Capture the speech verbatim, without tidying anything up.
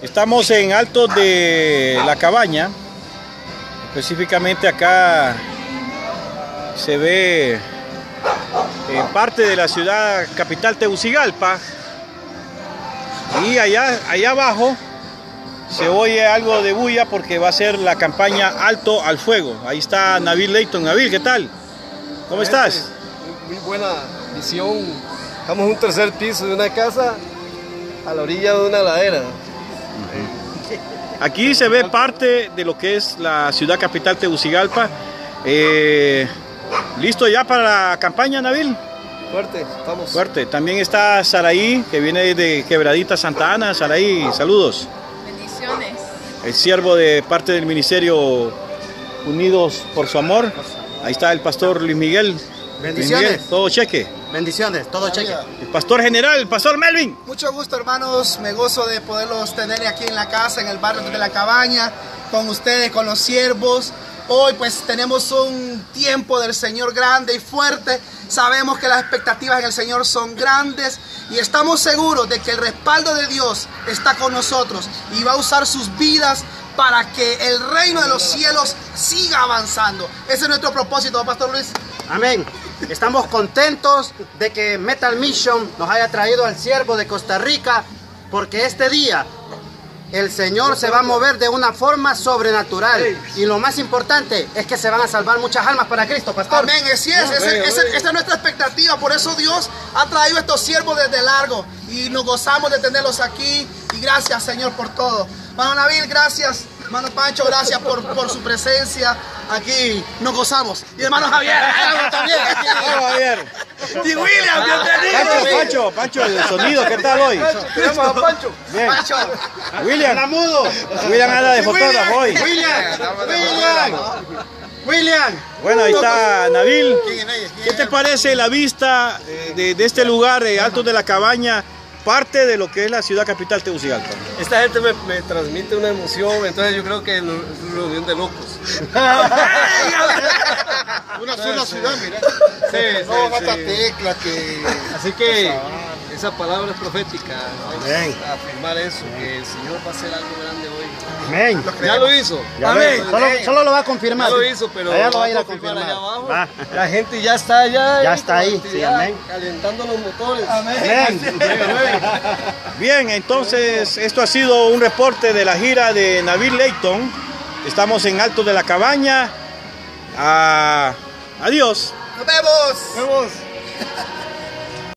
Estamos en Alto de la Cabaña, específicamente acá se ve en parte de la ciudad capital Tegucigalpa, y allá, allá abajo se oye algo de bulla porque va a ser la campaña Alto al Fuego. Ahí está Nabil Leighton. Nabil, ¿qué tal? ¿Cómo estás? Muy buena visión. Estamos en un tercer piso de una casa a la orilla de una ladera. Aquí se ve parte de lo que es la ciudad capital Tegucigalpa. Eh, ¿Listo ya para la campaña, Nabil? Fuerte, estamos. Fuerte. También está Saraí, que viene de Quebradita Santa Ana. Saraí, saludos. Bendiciones. El siervo de parte del ministerio Unidos por su Amor. Ahí está el pastor Luis Miguel. Bendiciones. Luis Miguel, todo cheque. Bendiciones, todo cheque. El pastor general, el pastor Melvin. Mucho gusto, hermanos. Me gozo de poderlos tener aquí en la casa, en el barrio de la Cabaña, con ustedes, con los siervos. Hoy pues tenemos un tiempo del Señor grande y fuerte. Sabemos que las expectativas en el Señor son grandes y estamos seguros de que el respaldo de Dios está con nosotros y va a usar sus vidas para que el reino de los cielos siga avanzando. Ese es nuestro propósito, Pastor Luis. Amén. Estamos contentos de que Metal Mission nos haya traído al siervo de Costa Rica, porque este día el Señor se va a mover de una forma sobrenatural. Y lo más importante es que se van a salvar muchas almas para Cristo, pastor. Amén, así es, ese, ese, esa es nuestra expectativa. Por eso Dios ha traído a estos siervos desde largo y nos gozamos de tenerlos aquí. Y gracias, Señor, por todo. Hermano Nabil, gracias. Hermano Pancho, gracias por, por su presencia. Aquí nos gozamos. Y hermano Javier, también. Hola, Javier. Y William, bienvenido. Pancho, Pancho, Pancho, el sonido, ¿qué tal hoy? Tenemos a Pancho. Bien. Pancho. William, William anda de fotógrafo hoy. William, William, William. Bueno, ahí está Nabil. ¿Qué te parece la vista de, de este lugar, de Altos de la Cabaña, parte de lo que es la ciudad capital Tegucigalpa? Esta gente me, me transmite una emoción, entonces yo creo que es una reunión de locos. Una sola ciudad, mira. Sí, sí, No, sí. mata tecla que... Así que esa palabra es profética. Vamos Amén. a afirmar eso, que el Señor va a hacer algo grande hoy. Amén. Ya lo hizo. Amén. Solo, solo lo va a confirmar. Ya lo hizo, pero Allá lo va a ir a confirmar confirmar. allá abajo. Va. La gente ya está allá. Ya ahí está con ahí, actividad, sí, amén. calentando los motores. Amén. Bien, entonces esto ha sido un reporte de la gira de Nabil Leighton. Estamos en Alto de la Cabaña. Ah, adiós. Nos vemos. Vemos.